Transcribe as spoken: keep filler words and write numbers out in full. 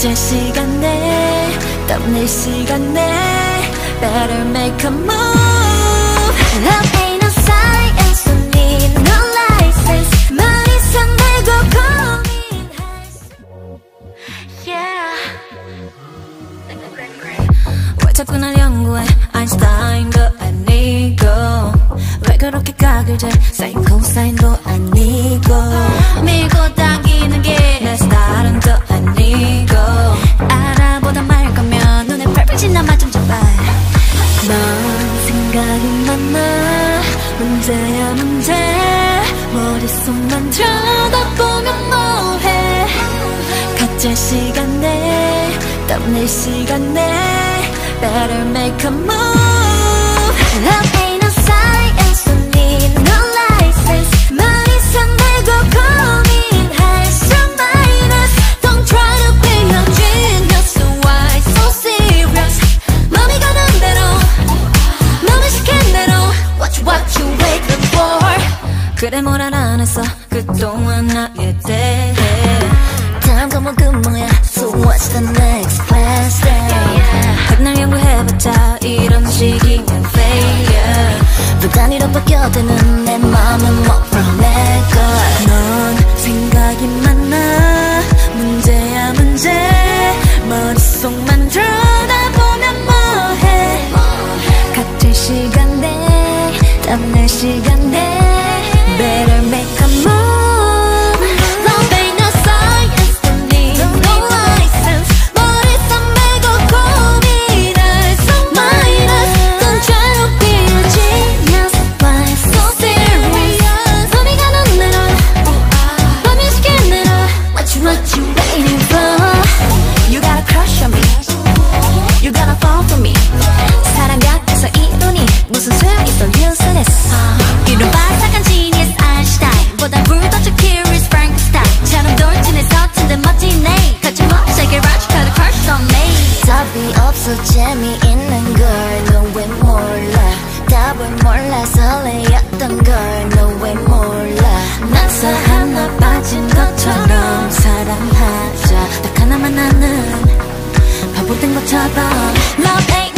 가질 시간에 떠날 시간에 Better make a move. Love ain't no science, don't need no license. 머리서 내고 고민할 수 Yeah. 왜 자꾸 날 연구해 아인슈타인도 아니고 왜 그렇게 각을 재 사인 코사인도 아니고 밀고 당기는 게 내 스타일은 또 아니고 알아보다 말 거면 눈에 펄펄 나만 좀 잡아. 넌 생각이 많아 문제야 문제 머릿속만 쳐다보면 뭐해. 가질 시간에 떠날 시간에 Better make a move. Love ain't no science, don't need no license. 머리서 내고 고민할 수 minus. Don't try to be a genius, so why so serious? 맘이 가는 대로 맘이 시킨 대로 What you, what you waiting for? 그래 뭘 알아냈어 그동안 나에 대해. 다음 건 그 뭐야 So what's the next best thing? 백날 연구해봤자 이런 식이면 failure. 불단위로 바뀌어드는 내 맘은 뭐 from 내걸. 넌 생각이 많아 문제야 문제 머릿속만 들여다보면 뭐해. 가질 시간에 떠날 시간에 Better make a move. 재미있는 걸 너 왜 몰라. 답을 몰라 설레였던 걸 너 왜 몰라. 낙서 하나 빠진 것처럼 사랑하자. 딱 하나만 아는 바보 된 것처럼 Love ain't